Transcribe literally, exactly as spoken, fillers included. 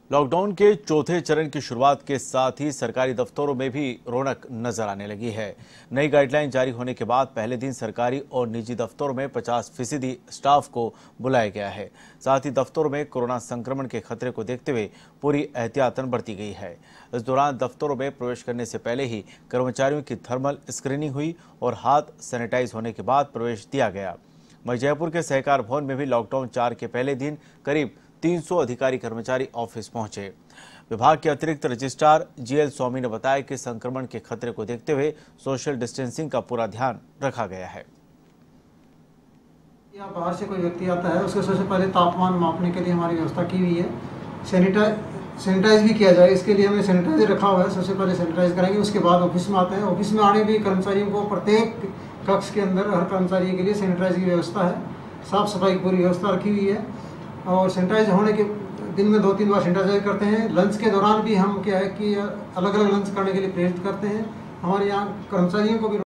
Lockdown के चौथे चरण की शुरुआत के साथ ही सरकारी दफ्तरों में भी रौनक नजर आने लगी है। नई गाइडलाइन जारी होने के बाद पहले दिन सरकारी और निजी दफ्तरों में पचास फीसदी स्टाफ को बुलाया गया है। साथ ही दफ्तरों में कोरोना संक्रमण के खतरे को देखते हुए पूरी एहतियातन बरती गई है। इस दौरान दफ्तरों में प्रवेश करने से पहले ही कर्मचारियों की थर्मल स्क्रीनिंग हुई और हाथ सैनिटाइज होने के बाद प्रवेश दिया गया। वहीं जयपुर के सहकार भवन में भी लॉकडाउन चार के पहले दिन करीब तीन सौ अधिकारी कर्मचारी ऑफिस पहुंचे। विभाग के अतिरिक्त रजिस्ट्रार जीएल स्वामी ने बताया कि संक्रमण के खतरे को देखते हुए सोशल डिस्टेंसिंग का पूरा ध्यान रखा गया है। या बाहर से कोई व्यक्ति आता है उसके सबसे पहले तापमान मापने के लिए हमारी व्यवस्था की हुई है। सैनिटाइज सैनिटाइज भी किया जाए, इसके लिए हमने सैनिटाइजर रखा हुआ है। सबसे पहले सैनिटाइज कराएंगे, उसके बाद ऑफिस में आते हैं। ऑफिस में आने भी कर्मचारियों को प्रत्येक कक्ष के अंदर हर कर्मचारी के लिए सैनिटाइज की व्यवस्था है। साफ सफाई की पूरी व्यवस्था रखी हुई है और सैनिटाइज होने के दिन में दो तीन बार सैनिटाइज करते हैं। लंच के दौरान भी हम क्या है कि अलग अलग लंच करने के लिए प्रेरित करते हैं। हमारे यहाँ कर्मचारियों को भी